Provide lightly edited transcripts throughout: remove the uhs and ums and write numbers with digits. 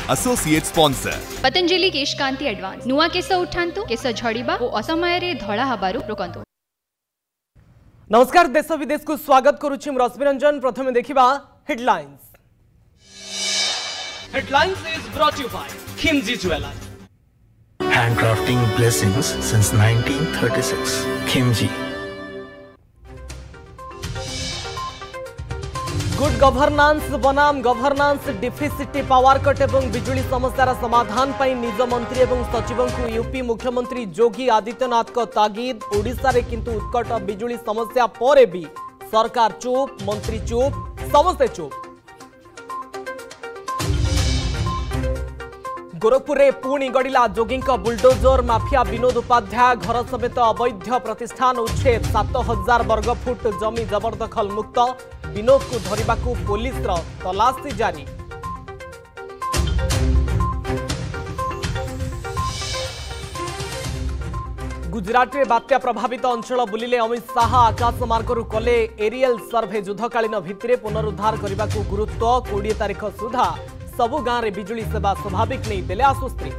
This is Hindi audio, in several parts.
Associate sponsor Patanjali Kesh Kanti advance नुआ केस उठांतु केस झड़िबा ओ असमय रे धळा हबारु रोकंतु। नमस्कार, देश विदेश को स्वागत करुछि रश्मि रंजन। प्रथमे देखिबा headlines. Headlines is brought you by Khimji jewellers. Handcrafting blessings since 1936. Khimji. Good governance बनाम गवर्नांस डिफिसिट पावर कट एवं बिजुली समस्यार समाधान पर निज मंत्री एवं सचिवों को यूपी मुख्यमंत्री योगी आदित्यनाथ को तागिद। ओडिशा रे किंतु उत्कट बिजुली समस्या पर भी सरकार चुप, मंत्री चुप, समस्ते चुप। गोरखपुर रे पुणी गड़िला जोगी बुलडोजर माफिया विनोद उपाध्याय घर समेत अवैध प्रतिष्ठान उच्छेद 7000 वर्गफुट जमी जबरदखल मुक्त। विनोद को धरिबा को पुलिस तलाशी जारी। गुजरात में बात्या प्रभावित अंचल बुलिले अमित शाह आकाश मार्गरू कले एरियल सर्भे युद्धकालीन भित्तिरे पुनरुद्धार करने को गुरुत्व। 20 तारीख सुधा सबु गाँव में बिजुली सेवा स्वाभाविक नहीं देले आश्वस्ति।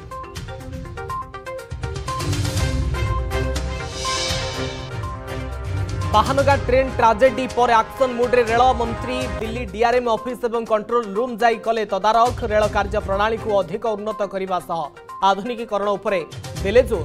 बाहानगा ट्रेन ट्राजेडी पर एक्शन मोड रे रेल मंत्री दिल्ली डीआरएम ऑफिस एवं कंट्रोल रूम जाई कले तदारख। रेल कार्य प्रणाली को अधिक उन्नत करने सह आधुनिकीकरण उपरे देले जोर।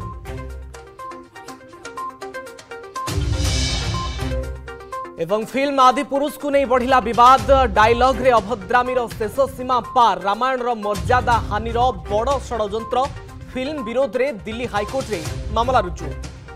एवं फिल्म आदि पुरुष को नहीं बढ़िला विवाद। डायलॉग रे अभद्रामीर शेष सीमा पार। रामायण रो मर्यादा हानिर बड़ षड्यंत्र। फिल्म विरोध रे दिल्ली हाईकोर्ट रे मामला रुजु।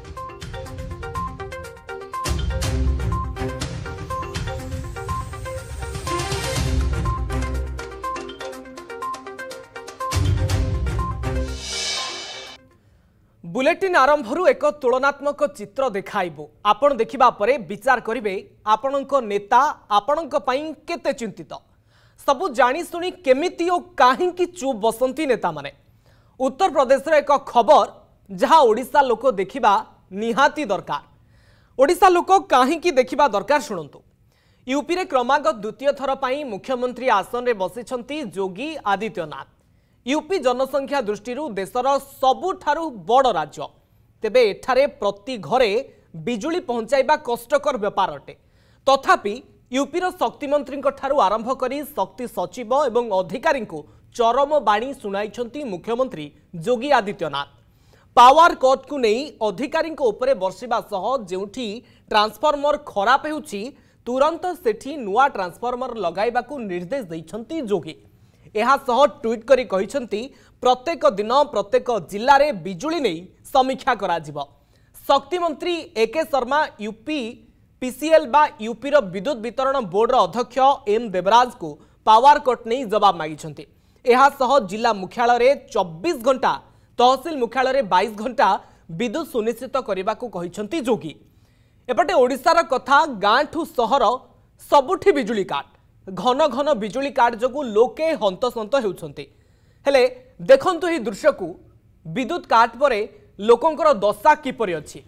बुलेटिन आरंभरू एक तुलनात्मक चित्र देखाइबो। आपण देखिबा परे विचार करिवे आपणक नेता आपणक पई केते चिंतित। सबु जानी सुनी केमिति ओ काहेकि चुप बसंती नेता माने। उत्तर प्रदेश रे एक खबर जहा ओडिसा लोक देखिबा निहाती दरकार। ओडिसा लोक काहेकि देखिबा दरकार शुणंतु। यूपी रे क्रमागत द्वितीय थर पई मुख्यमंत्री आसन रे बसिछंती योगी आदित्यनाथ। यूपी जनसंख्या दृष्टि देशर सबुठारु बड़ राज्य। तेबे एठारे प्रति घरे बिजुली पहुंचाइबा कष्टकर व्यापार अटे। तथापि यूपीर शक्ति मंत्री ठारु आरंभ करी शक्ति सचिव एवं अधिकारी को चरम बाणी सुनाइछंती मुख्यमंत्री योगी आदित्यनाथ। पावर कट को नहीं अधिकारी उपरे बर्षिबा सह जेउठी ट्रांसफॉर्मर खराब हेउछि तुरंत सेठी नुआ ट्रांसफॉर्मर लगाइबाकू निर्देश दैछंती योगी। एहा सह ट्वीट करी कहिसंती प्रत्येक दिन प्रत्येक जिल्ला रे बिजुली नहीं समीक्षा करा जिवो। शक्ति मंत्री एके शर्मा यूपी पीसीएल बा यूपी रो विद्युत वितरण बोर्ड रो अध्यक्ष एम देवराज को पावर कट नहीं जवाब मागिसंती। एहा सह जिला मुख्यालय रे 24 घंटा तहसील मुख्यालय रे 22 घंटा विद्युत सुनिश्चित करने को कहिसंती योगी। एपटे ओडिशार कथा गाँ ठू सहर सबुठी बिजुली काट। घन घन बिजुली काट जो लोके हंतसंत होउछंती। हेले देखंतु ही दृश्य को विद्युत काट परे लोकंकर दशा किपरि अछि।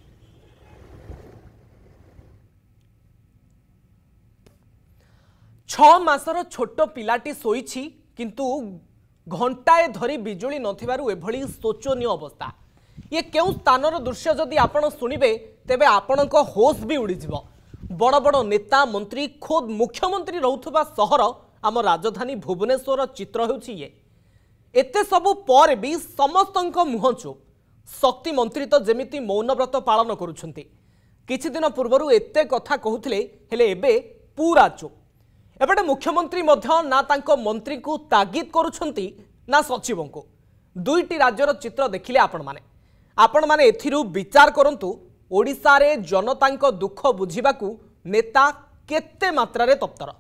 छह मासर छोट पिलाटी सोईछि किंतु घंटाए धरी बिजुली नथिबारु एभली शोचनीय अवस्था। ये केउ स्थानर दृश्य जदि आपण सुनिबे तेबे आपणक होश भी उड़ी जिवो। बड़ बड़ नेता मंत्री खोद मुख्यमंत्री रहउथबा सहर आम राजधानी भुवनेश्वर चित्र हेउछि ये। एते सबु पर भी समस्तंक मुह चुप। शक्ति मंत्री तो जेमिति मौनव्रत पालन करुछंती। किछि दिन पूर्वरु एते कथा कहउथिले हेले एबे पूरा चुप। एबेटे मुख्यमंत्री मध्य ना तांको मंत्री को तागिद करुछंती ना सचिवों को। दुईटी राज्यर चित्र देखिले आपण माने एथिरु विचार करंतु ओडिशा रे जनतांक दुख बुझिबाकू नेता केते मात्रा रे तप्तर।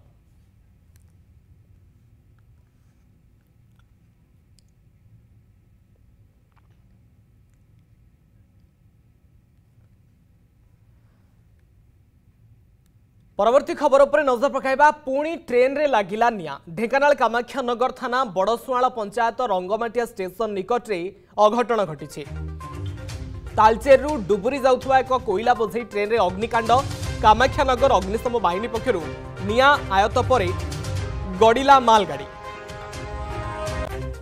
परवर्ती खबर पर नजर पकाइबा। पुणी ट्रेन रे लागिला निया। ढेंकानाल कामाख्या नगर थाना बड़सुआला पंचायत रंगमाटिया स्टेशन निकट रे अघटन घटी। तालचेरु डुबुरी जाउथवा एक कोइला बोझई ट्रेन रे अग्निकांड। कामाख्यानगर अग्निशम बाहिनी पक्षरु निया आयत परे गड़िला मालगाड़ी।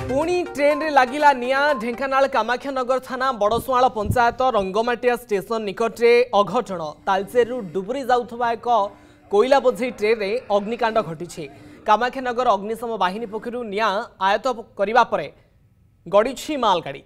पुणी ट्रेन रे लागिला निया ढेंकानाल कामाख्यानगर थाना बड़सुआल पंचायत रंगमाटिया स्टेशन निकट में अघटन तालचेरु डुबुरी जाउथबा एक कोईला बोझई ट्रेन रे अग्निकांड घटी कामाख्यानगर अग्निशम बाहिनी पक्षरु निया आयत करिबा परे गड़ीछि मालगाड़ी।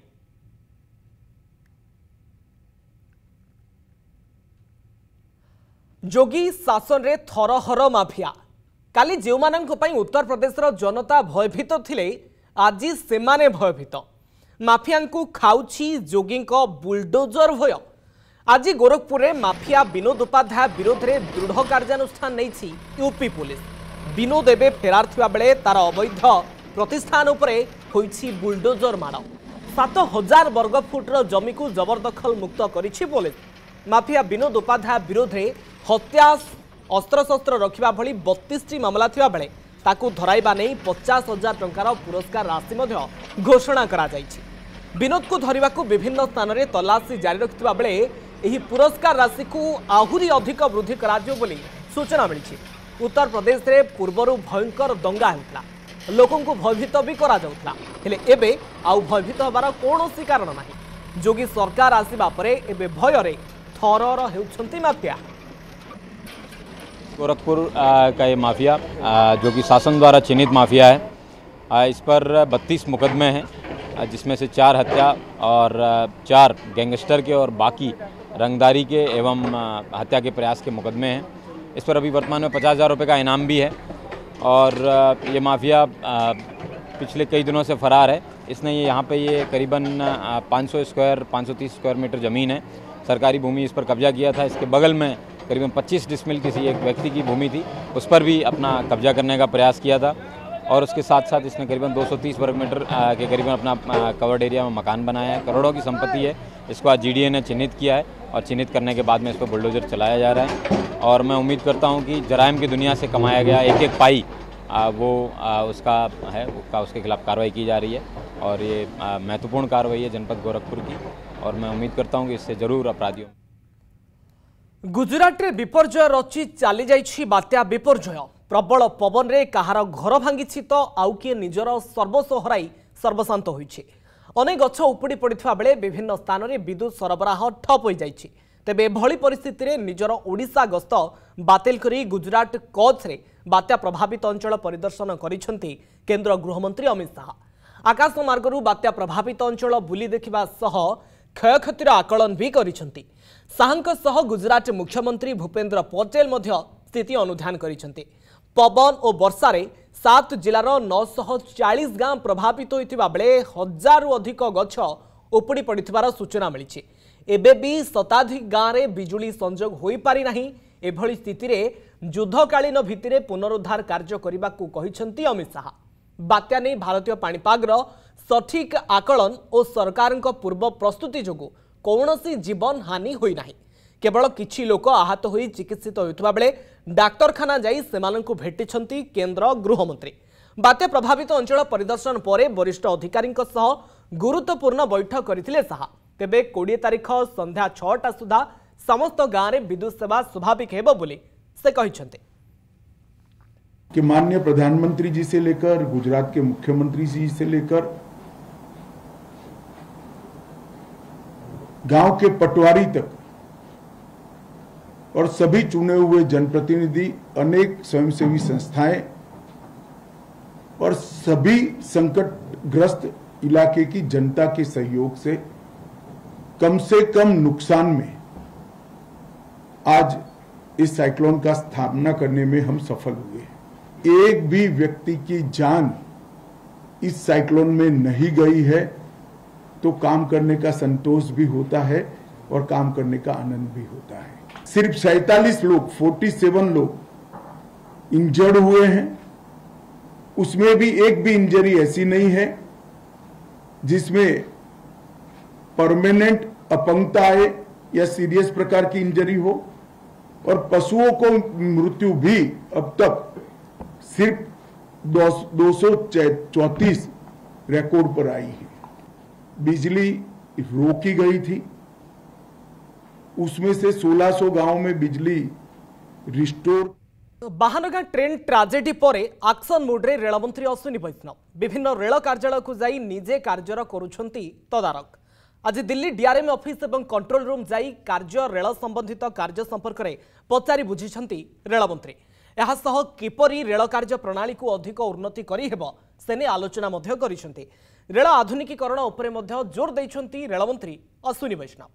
जोगी शासन रे थरहर माफिया काली जो मानक पई उत्तर प्रदेश रो जनता भयभीत थिले आज सेमाने भयभीत माफिया को खाउछि जोगी बुलडोजर भय। आज गोरखपुर में माफिया विनोद उपाध्याय विरोध में दृढ़ कार्यानुष्ठान नहीं यूपी पुलिस। विनोद एवं फेरार थिबा बेले तार अवैध प्रतिष्ठान उपरे होइछि बुलडोजर माड़। 7000 वर्गफुटर जमी को जबरदखल मुक्त करिछि पुलिस। माफिया विनोद उपाध्याय विरोध में हत्या अस्त्रशस्त्र रखिबा भली 32टी मामला थिबा बेले ताकू धराइबा नहीं 50,000 टंकार पुरस्कार राशि मध्य घोषणा करा जाइछि। विनोद को धरिबा को विभिन्न स्थान में तलाशी जारी रखिबा बेले एही पुरस्कार राशि को आहुरी अधिक वृद्धि करा जियो बोली सूचना मिली। उत्तर प्रदेश रे पूर्वरु भयंकर दंगा होता लोकों को भयभीत भी करा जाउतला हेले एबे आउ भयभीत हबार कोनोसी कारण नाही। जोगी सरकार आसीबा परे एबे भय रे थरर हेउछंती माफिया। गोरखपुर का ये माफिया जो कि शासन द्वारा चिन्हित माफिया है, इस पर 32 मुकदमे हैं जिसमें से 4 हत्या और 4 गैंगस्टर के और बाकी रंगदारी के एवं हत्या के प्रयास के मुकदमे हैं। इस पर अभी वर्तमान में 50,000 रुपये का इनाम भी है और ये माफिया पिछले कई दिनों से फरार है। इसने यहाँ पे ये करीबन 530 स्क्वायर मीटर ज़मीन है, सरकारी भूमि इस पर कब्जा किया था। इसके बगल में करीबन 25 डिसमिल किसी एक व्यक्ति की भूमि थी, उस पर भी अपना कब्जा करने का प्रयास किया था और उसके साथ साथ इसने करीबन 230 वर्ग मीटर के करीबन अपना कवर्ड एरिया में मकान बनाया है। करोड़ों की संपत्ति है। इसको आज जीडीए ने चिन्हित किया है और चिन्हित करने के बाद में इस पर बुलडोजर चलाया जा रहा है और मैं उम्मीद करता हूँ कि जराइम की दुनिया से कमाया गया एक पाई वो उसका है, उसके खिलाफ कार्रवाई की जा रही है और ये महत्वपूर्ण कार्रवाई है जनपद गोरखपुर की और मैं उम्मीद करता हूँ कि इससे जरूर अपराधियों। गुजरात रे विपर्जय रची चली जाइछि बात्या विपर्जय। प्रबल पवन रे कहार घर भांगी तो आउ किए निजर सर्वस्व हराई सर्वशांत होइछि। अनेक गछ उपुड़ी पड़िथिबा बेले विभिन्न स्थान में विद्युत सरबराह ठप हो जाइछि। तेबे एभली परिस्थिति रे निजर ओडिशा गस्त बातिल करी गुजरात कच्छ रे बात्या प्रभावित अंचल परिदर्शन करिसेंती केंद्र गृहमंत्री अमित शाह। आकाश मार्गरू बात्या प्रभावित अंचल बुली देखिबा सह क्षयक्षतिर आकलन भी करिसेंती। शाहଙ୍କ सह गुजरात मुख्यमंत्री भूपेंद्र पटेल मध्य स्थिति अनुध्यान करिसेंती। पवन और वर्षा रे 7 जिलार 940 गांव प्रभावित होइतिबा बेले 1000 रु अधिक गछ उपुड़ी पड़िथिबार सूचना मिली। एबे भी शताधिक गांव रे बिजुली संजोग होई पारि नाही। एभली स्थिति रे युद्धकालीन भित्तिरे पुनरुद्धार कार्य करने को कहिसेंती अमित शाह। बात्या नहीं भारतीय पाणीपागर सठिक आकलन और सरकार पूर्व प्रस्तुति जोगु कौनसी जीवन हानि होई नाही। केवल किछि लोक आहत होई चिकित्सित होइतबा बेले डाक्तरखाना जाई सेमानंकु भेटिछंती केंद्र गृहमंत्री। बात्या प्रभावित अंचल परिदर्शन पर वरिष्ठ अधिकारी गुरुत्वपूर्ण बैठक करथिले शाह। तेबे 20 तारीख संध्या 6टा सुधा समस्त गांव में विद्युत सेवा स्वाभाविक हेबो बोली से कहिछंती कि माननीय प्रधानमंत्री जी से लेकर गुजरात के मुख्यमंत्री जी से लेकर गांव के पटवारी तक और सभी चुने हुए जनप्रतिनिधि, अनेक स्वयंसेवी संस्थाएं और सभी संकटग्रस्त इलाके की जनता के सहयोग से कम नुकसान में आज इस साइक्लोन का स्थापना करने में हम सफल हुए। एक भी व्यक्ति की जान इस साइक्लोन में नहीं गई है तो काम करने का संतोष भी होता है और काम करने का आनंद भी होता है। सिर्फ 47 लोग 47 लोग इंजर्ड हुए हैं, उसमें भी एक भी इंजरी ऐसी नहीं है जिसमें परमानेंट अपंगता आए या सीरियस प्रकार की इंजरी हो और पशुओं को मृत्यु भी अब तक सिर्फ 234 रिकॉर्ड पर आई है। बिजली रोकी गई थी, उसमें से 1600 गांव में बिजली रिस्टोर बाहानगा ट्रेन ट्राजेडी पर एक्शन मोड्रे रेलमंत्री अश्विनी वैष्णव विभिन्न रेल कार्यालय को जाई निजे कार्यर करुछंती तदारक। आज दिल्ली डीआरएम ऑफिस एवं कंट्रोल रूम जाई कार्य रेल संबंधित कार्य संपर्क में पचारि बुझिछंती रेलमंत्री। एहासह किपरि रेल कार्य प्रणाली को अधिक उन्नति करि हेबो सेने आलोचना मध्य करिसंती। रेल आधुनिकीकरण उपरे मध्य जोर दैछंती रेलमंत्री Ashwini Vaishnaw.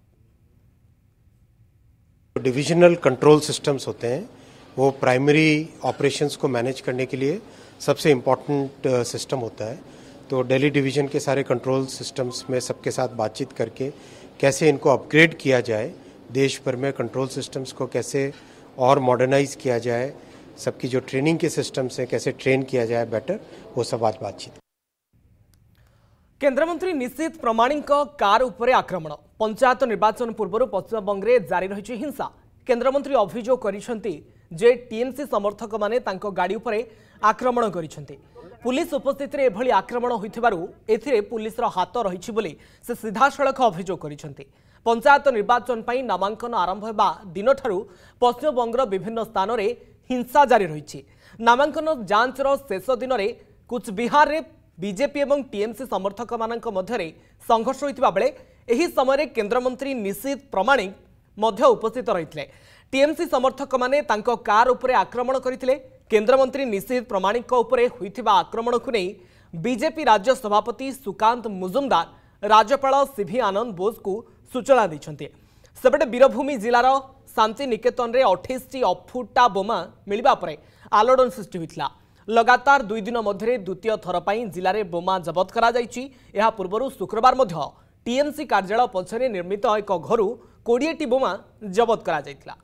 Divisional control systems होते हैं, वो प्राइमरी ऑपरेशंस को मैनेज करने के लिए सबसे इम्पॉर्टेंट सिस्टम होता है। तो दिल्ली डिवीजन के सारे कंट्रोल सिस्टम्स में सबके साथ बातचीत करके कैसे इनको अपग्रेड किया जाए, देश भर में कंट्रोल सिस्टम्स को कैसे और मॉडर्नाइज किया जाए, सबकी जो ट्रेनिंग के सिस्टम्स हैं कैसे ट्रेन किया जाए बेटर, वो सब आज बातचीत। केंद्रमंत्री निशित प्रमाणिक कार उपरे आक्रमण। पंचायत निर्वाचन पूर्व पश्चिमबंग में जारी रही हिंसा। केंद्रमंत्री अभियोग करिसेंती जे टीएमसी समर्थक माने तांको गाड़ी उपरे आक्रमण करिसेंती। पुलिस उपस्थित रे एभली आक्रमण होइथिबारु एथिरे पुलिस रो हाथ रहिछि बोली से सीधासळख अभियोग करिसेंती। पंचायत निर्वाचन पई नामांकन आरंभ हेबा दिनठारु पश्चिमबंग रो विभिन्न स्थान रे हिंसा जारी रहिछि। नामांकन जांच रो शेष दिन रे कुछ बिहार रे बीजेपी एवं टीएमसी समर्थक मानक मध्यरे संघर्ष होइतिबा बेले एही समय केंद्रमंत्री निशित प्रमाणिक मध्य उपस्थित रहितले। टीएमसी समर्थक माने तांको कार उपरे आक्रमण करितले। केंद्रमंत्री निशित प्रमाणिक उपरे होइतिबा आक्रमण को नै बीजेपी राज्य सभापति सुकांत मुजुमदार राज्यपाल सीवी आनंद बोस को सूचना दैछन्ते। सेपटे वीरभूमि जिलार शांति निकेतन रे 28 अफुटा बोमा मिलिबा परे आलोड़न सृष्टि होइतला। लगातार 2 दिन मध्य द्वितीय थर पर जिले में बोमा जबत करा जायछि। एहा पूर्वरु शुक्रवार मध्य टीएमसी कार्यालय पछरे निर्मित एक घरु 20टी बोमा जबत करा जायतिला।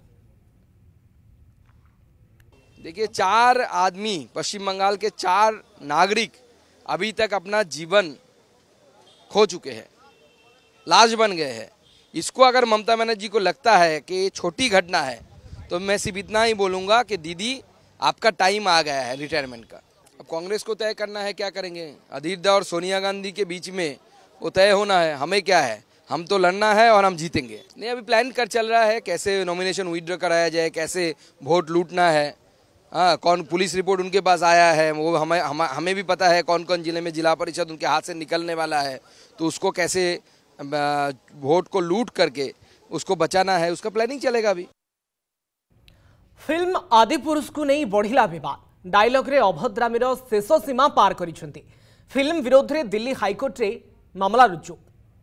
देखिए, 4 आदमी, पश्चिम बंगाल के 4 नागरिक अभी तक अपना जीवन खो चुके हैं, लाश बन गए हैं। इसको अगर ममता बनर्जी को लगता है कि ये छोटी घटना है तो मैं सिर्फ इतना ही बोलूँगा कि दीदी आपका टाइम आ गया है रिटायरमेंट का। अब कांग्रेस को तय करना है क्या करेंगे। अधीर और सोनिया गांधी के बीच में वो तय होना है। हमें क्या है, हम तो लड़ना है और हम जीतेंगे। नहीं, अभी प्लान कर चल रहा है कैसे नॉमिनेशन विड्रॉ कराया जाए, कैसे वोट लूटना है। हाँ, कौन पुलिस रिपोर्ट उनके पास आया है, वो हमें भी पता है कौन कौन जिले में जिला परिषद उनके हाथ से निकलने वाला है। तो उसको कैसे वोट को लूट करके उसको बचाना है, उसका प्लानिंग चलेगा अभी। फिल्म आदिपुरुष को नहीं बढ़िला विवाद। डायलॉग रे अभद्रामीर शेष सीमा पार करिसेंती। फिल्म विरोध रे दिल्ली हाईकोर्ट रे मामला रुजु।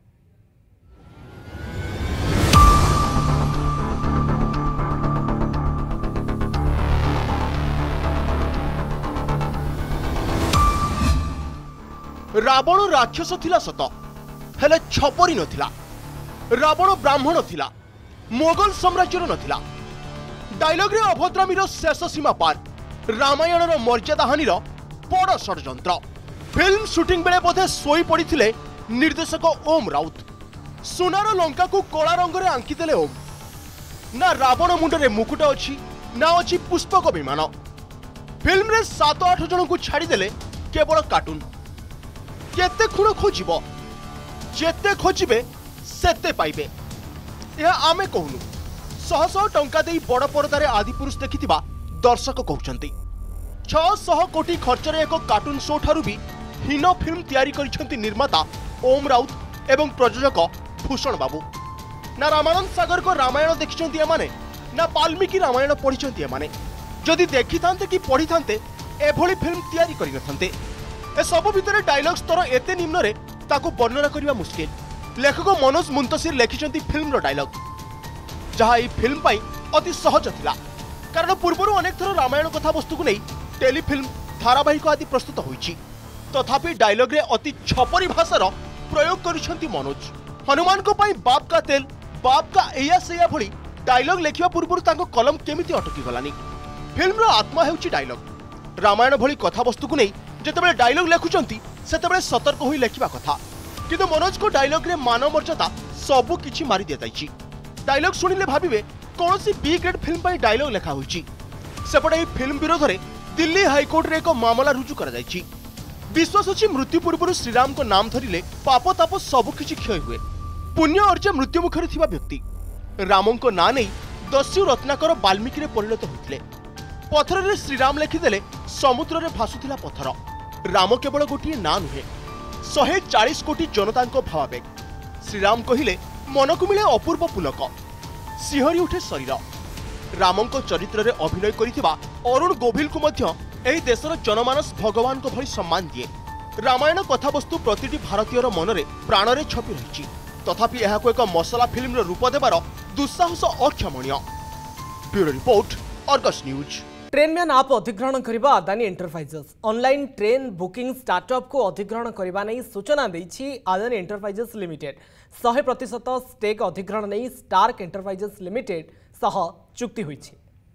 रावण राक्षस थिला सत, हेले छपरी नथिला। रावण ब्राह्मण थिला, मोगल साम्राज्यर नथिला। डायलॉग रे अभद्रामीर शेष सीमा पार, रामायणर मर्यादा हानिर बड़ षड्यंत्र। फिल्म शूटिंग बेले बोधे सोई पड़िथिले निर्देशक ओम राउत। सोनार लंका को कला रंग रे आंकिदेले ओम। ना रावण मुंडरे मुकुट अछि, ना अछि पुष्पक विमान। फिल्म रे 7-8 जन को छाड़ीदेले केवल कार्टून। केते खुण खोजिब, जेते खोजिबे सेते पाइबे। यह आमे कहूनु। 100 टंका दे बड़ पर्दार आदिपुरुष देखिथिबा दर्शक कहउछंती। 600 कोटी खर्च रे एक कार्टून शो ठारू भी हीन फिल्म तैयारी करिसेंती निर्माता ओम राउत एवं प्रयोजक भूषण बाबू। ना रामानंद सागर को रामायण देखिसेंती एमाने, ना वाल्मीकि रामायण पढ़िसेंती एमाने। जदि देखिथांते कि पढ़िथांते एभली फिल्म तैयारी करि नथांते। ए सब भितरे डायलॉग स्तर एते निम्न रे ताको वर्णना करिवा मुश्किल। लेखक मनोज मुंतशिर लिखिसेंती फिल्म रो डायलॉग, जहाँ यह फिल्म पाई अति सहज थिला। कारण पूर्व अनेक थर रामायण कथा वस्तु को नहीं टेलीफिल्म धारावाहिक आदि प्रस्तुत होईछि। तथापि डायलॉग रे अति छपरी भाषार प्रयोग करिसेंती मनोज। हनुमान को पाई बाप का तेल, बाप का एया सेया भली डायलॉग लेखिबा पूर्व तांको कलम केमिति अटकी गलानी। फिल्म रो आत्मा हेउछि डायलॉग। रामायण भली कथा वस्तु को नहीं जेतेबेले डायलॉग लेखुचंती सेतेबेले सतर्क होई लेखिबा कथा। किंतु मनोज को डायलॉग रे मान मर्यादा सबु किछि मारी दियाଯାଇଛି। डायलॉग शुणिले भाविबे कौन सी बी ग्रेड फिल्म पर डायलॉग लेखा होईछि। सेपटे फिल्म विरोध में दिल्ली हाईकोर्ट रे एक मामला रुजु करा जायछि। विश्वास अछि मृत्यु पूर्व श्रीराम को नाम धरिले पाप ताप सब किछि क्षय हुए। पुण्य अर्जे मृत्यु मुखरे थिबा व्यक्ति रामों को ना नहीं दस्यु रत्नाकर वाल्मीकि रे परिणत होइतले। पथर रे श्रीराम लिखिदेले समुद्र रे भासुथिला पथर। राम केवल गोटे ना नुहे 140 कोटी जनता भावावेग। श्रीराम कहिले मन को मिले अपूर्व पुलक, सिहरी उठे शरीर। रामंको चरित्र रे अभिनय करिथिबा अरुण गोभिल को मध्य एही देशर जनमानस भगवान को भली सम्मान दिए। रामायण कथावस्तु प्रतिटी भारतीयर मनरे प्राणरे छपि रहिछि, तथापि एहाको एक मसला फिल्म रूप देबार दुस्साहस अक्षमणीय। Bureau report, Argus News. Trainman आप अधिग्रहण करबा Adani Enterprises. Online train booking startup को अधिग्रहण करबा नै सूचना दैछि अदानी एंटरप्राइजेस लिमिटेड। 100% स्टेक अधिग्रहण नै स्टार्क एंटरप्राइजेस लिमिटेड सह चुक्ति होइछि।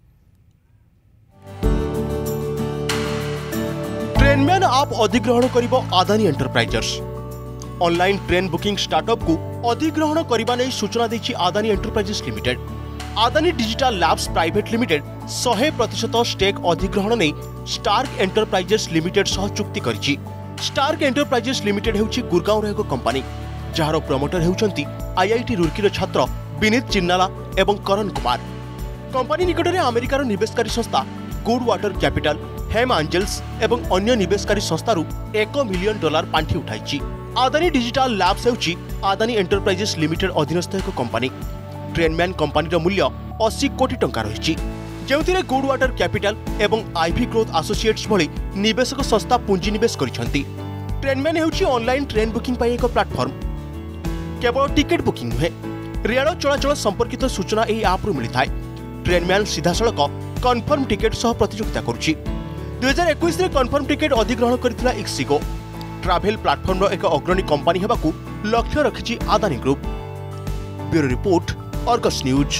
ट्रेनम्यान आप अधिग्रहण करिबो Adani Enterprises. Online train booking startup को अधिग्रहण करबा नै सूचना दैछि Adani Enterprises Limited. Adani Digital Labs Private Limited 100% stake अधिग्रहण नै स्टार्क एंटरप्राइजेस लिमिटेड सह चुक्ति करिछि। स्टार्क एंटरप्राइजेस लिमिटेड हेउछि गुरगांव एक कंपनी जहार प्रमोटर हेउचंती आईआईटी रुड़की छात्र विनीत चिन्नाला एवं करण कुमार। कंपनी निकट में अमेरिकार निवेशकारी संस्था Good Water Capital, Hem Angels एवं अन्य निवेशकारी संस्था $1 मिलियन पांठि उठाई। अदानी डिजिटल लैब्स हेउछि अदानी एंटरप्राइजेस लिमिटेड अधीनस्थ एक कंपनी। ट्रेनम्यान कंपनी मूल्य 80 कोटी टंका रही, जो गुड वाटर कैपिटल एवं आईवी ग्रोथ एसोसिएट्स भली निवेशक संस्था पुंजीनिवेश करिसेंती। ट्रेनम्यान हेउछि ऑनलाइन ट्रेन बुकिंग पाई एक प्लेटफॉर्म। केवल टिकेट बुकिंग नुहे, रेल चलाचल संपर्कित सूचना यह आप मिलता है। ट्रेनम्यान सीधासलख कन्फर्म टिकेट सह प्रतियोगिता करुछि। 2021 रे कन्फर्म टिकेट अधिग्रहण करथिला इक्सिगो। ट्रैवल प्लेटफॉर्म एक अग्रणी कंपनी हेबाकू लक्ष्य रखिछि Adani Group. Bureau report, Argus News.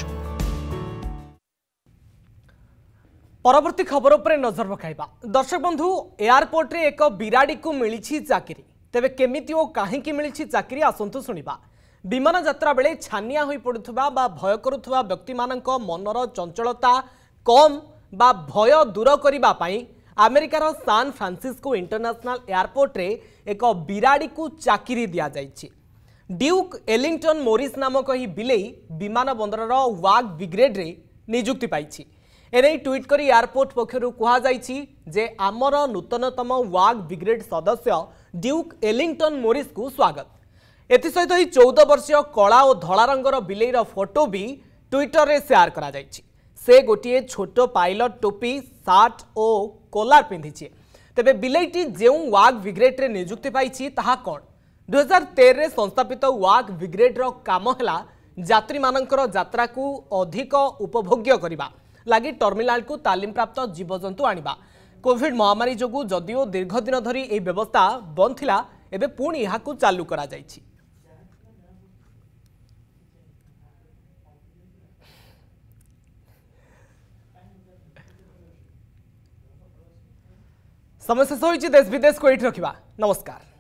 परवर्ती खबर पर नजर पकाइबा। दर्शक बंधु, एयरपोर्ट रे एक बिराड़ी को मिली चाकरी। तेबे केमिति ओ काहेकि मिली चाकरी आसंतु सुनिबा। विमान यात्रा बेले छानिया होई पड़ुथबा बा भय करुथबा व्यक्ति मानक मनर चंचलता कम बा भय दूर करिबा पई अमेरिकार सान फ्रांसिस्को इंटरनेशनल एयरपोर्ट रे एक बिराड़ी को चाकरी दिया जाइछि। ड्यूक एलिंगटन मोरिस नामक ही बिलेई विमान बंदरर वाग ब्रिगेड रे नियुक्ति पाइछि। एने ट्वीट करी एयरपोर्ट पक्षरु कहा जाइछि जे आमर नूतनतम वाग ब्रिगेड सदस्य ड्यूक एलिंगटन मोरिस को स्वागत। एथिसहित ही 14 वर्षीय कला और धला रंगर बिलेईर फोटो भी ट्विटर रे शेयर करा जाइछि। से गोटे छोट पायलट टोपी, सार्ट और कोलार पिंधिछि। तेबे बिलेईटी जेउ वाग ब्रिगेड रे नियुक्ति पाइछि ताहा कोन? 2013 रे संस्थापित वाग ब्रिगेड रो काम हला यात्री मानकर यात्रा को अधिक उपभोग्य करिबा लागि टर्मिनाल को तालीम प्राप्त जीवजंतु आनिबा। कोविड महामारी जोगु जदिओ दीर्घ दिन धरी ए व्यवस्था बंद थिला, एबे पुणी एहाकू चालू करा जाइछि। समय शेष होइछि। देश विदेश को एठी रखिबा। नमस्कार।